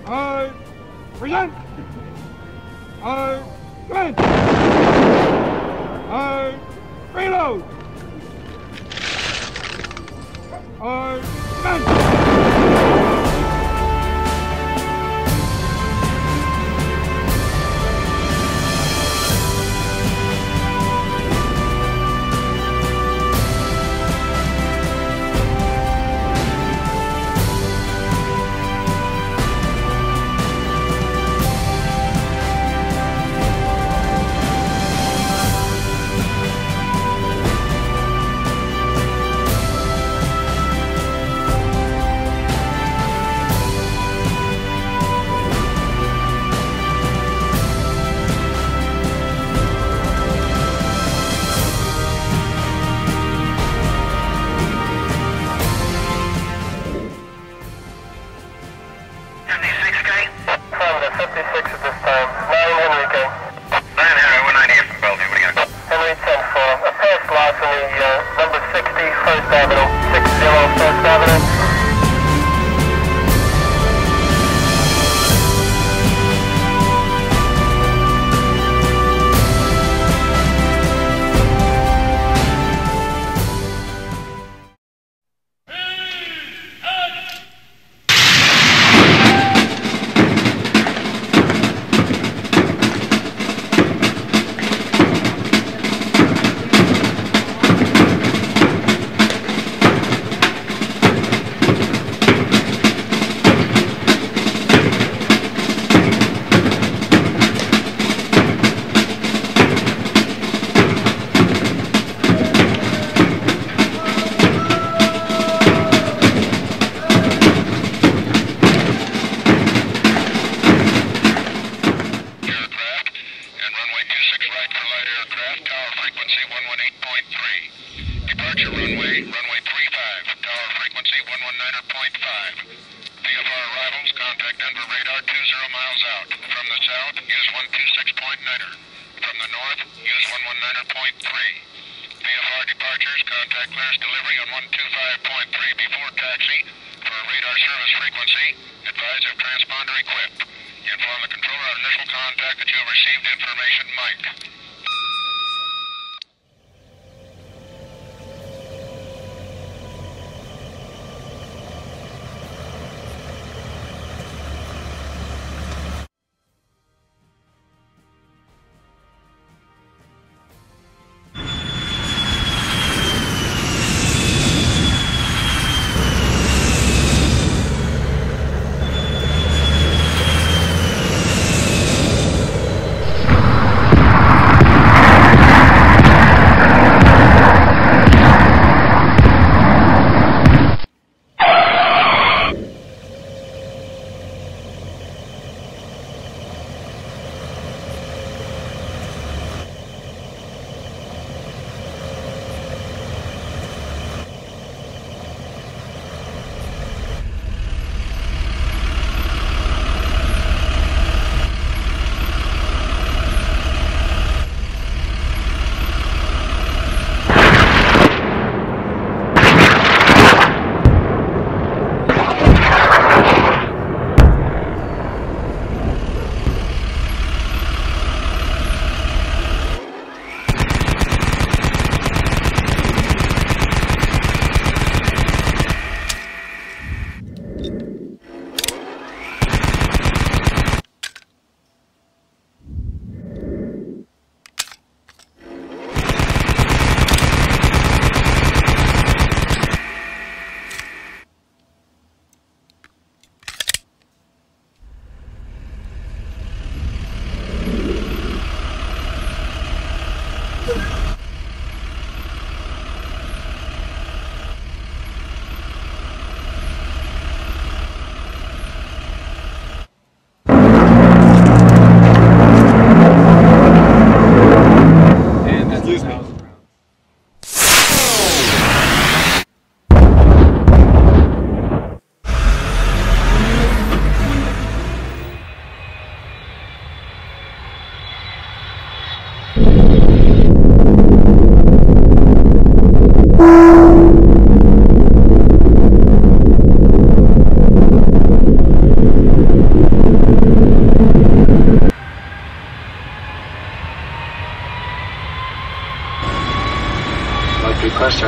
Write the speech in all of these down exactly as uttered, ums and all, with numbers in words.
I present. I commence. I reload. I commence. fifty-six at this time. nine Henry, nine Henry, one ninety-eight from Bellevue. What do you got? Henry ten four. A fast loss on the uh, number sixty, First Avenue. six zero First Avenue.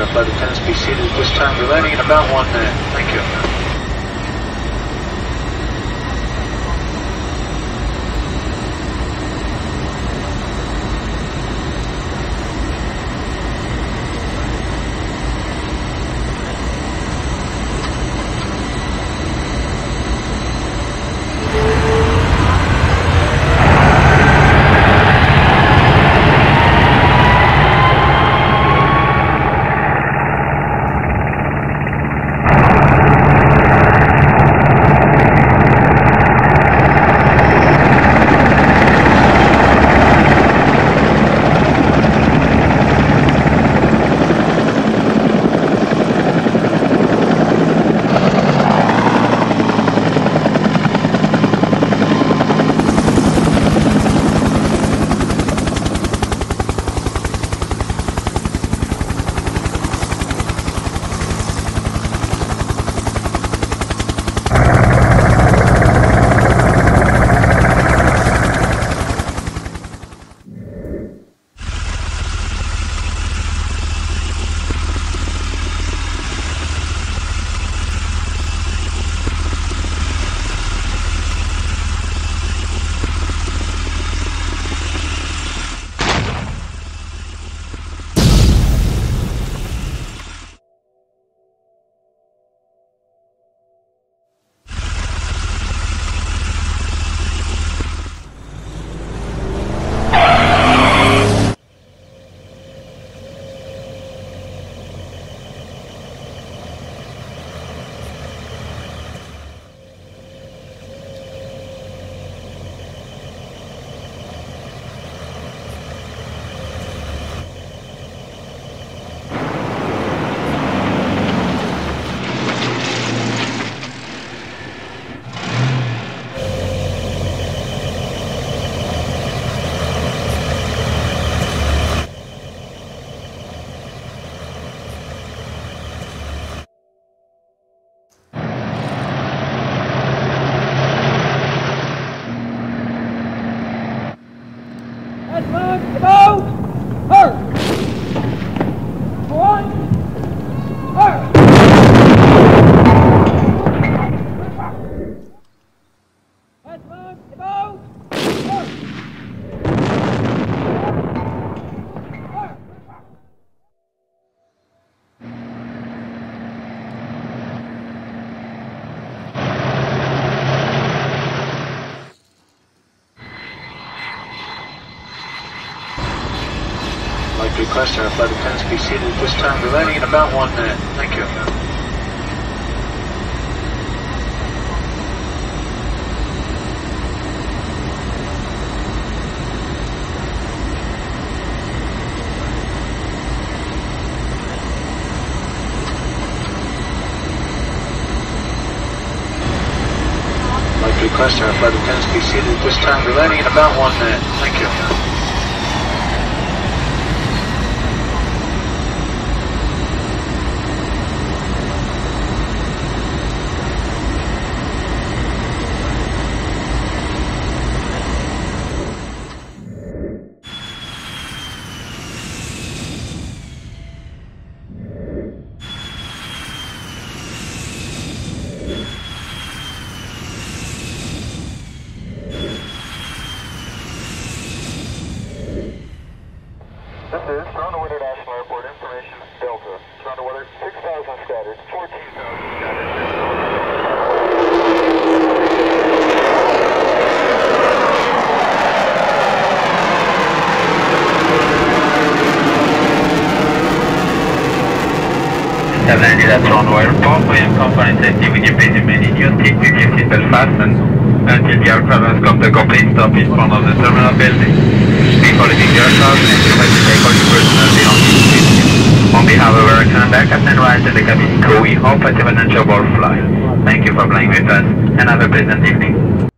uh, flight attendants be seated at this time. We're landing in about one minute. Thank you. Headman, about! Her! One! Her! Headman, about! Her! Her! I'd like to request our flight attendants be seated at this time. We're landing in about one minute. Thank you. I'd like to request our flight attendants be seated at this time. We're landing in about one minute. Thank you. This is Toronto International Airport, information Delta. Toronto weather, six thousand scattered, fourteen thousand scattered. Have landed at Toronto Airport. We am confined safety with your basic menu. Your seat with your seatbelt fastened until the aircraft has come to a complete stop in front of the terminal building. Before leaving the aircraft, and you have to take all your personnel beyond the seat. On behalf of our Canada, Captain Rice and the cabin crew, we hope that you have an enjoyable flight. Thank you for flying with us, and have a pleasant evening.